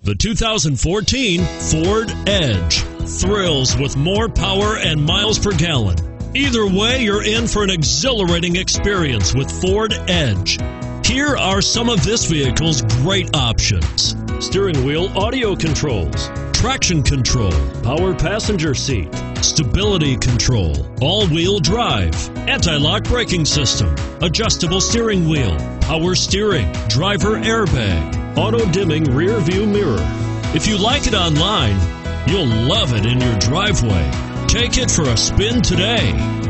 The 2014 Ford Edge thrills with more power and miles per gallon. Either way, you're in for an exhilarating experience with Ford Edge. Here are some of this vehicle's great options: steering wheel audio controls, traction control, power passenger seat, stability control, all-wheel drive, anti-lock braking system, adjustable steering wheel, power steering, driver airbag, auto-dimming rear view mirror. If you like it online, you'll love it in your driveway. Take it for a spin today.